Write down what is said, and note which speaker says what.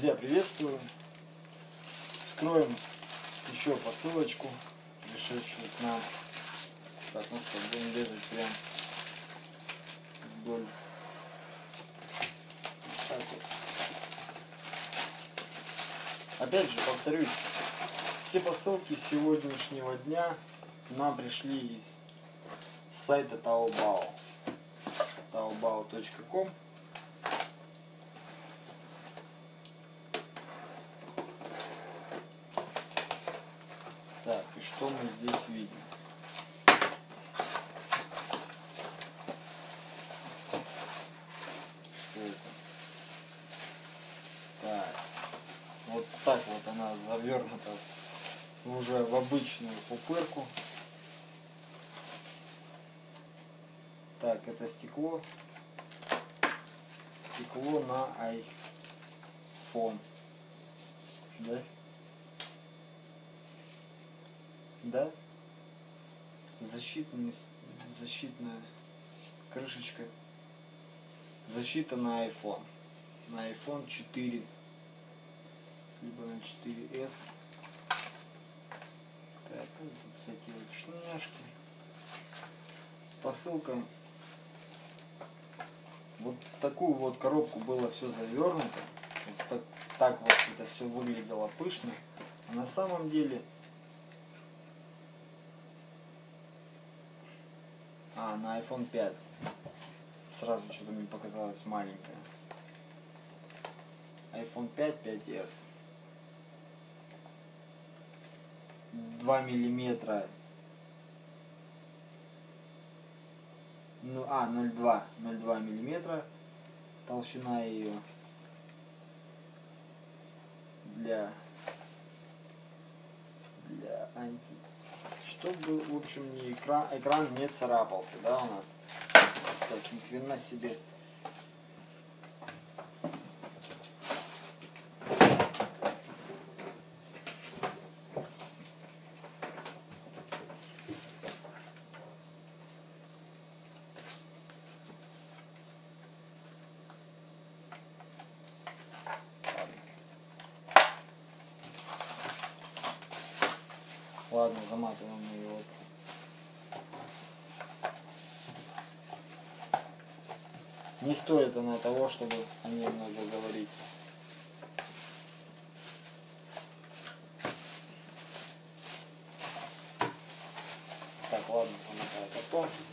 Speaker 1: Друзья, приветствую! Вскроем еще посылочку, пришедшую к нам. Так, ну что, будем резать прям вдоль. Так вот. Опять же, повторюсь, все посылки сегодняшнего дня нам пришли с сайта Taobao. taobao.com. Так, и что мы здесь видим? Что это? Так, вот так вот она завернута уже в обычную пупырку. Так, это стекло. Стекло на iPhone. Да? Да? Защитная крышечка. Защита на iPhone. На iPhone 4. Либо на 4S. Так, ну, тут всякие вот шняшки. Посылка. Вот в такую вот коробку было все завернуто. Вот так вот это все выглядело пышно. А на самом деле... на iPhone 5. Сразу что-то мне показалось маленькое. iPhone 5, 5s. 2 миллиметра. Ну, 0,2 миллиметра. Толщина ее для чтобы, в общем, экран не царапался, да, у нас. Так, ни хрена себе. Ладно, заматываем его. Не стоит она того, чтобы о ней много говорить. Так, ладно, замотаю потом.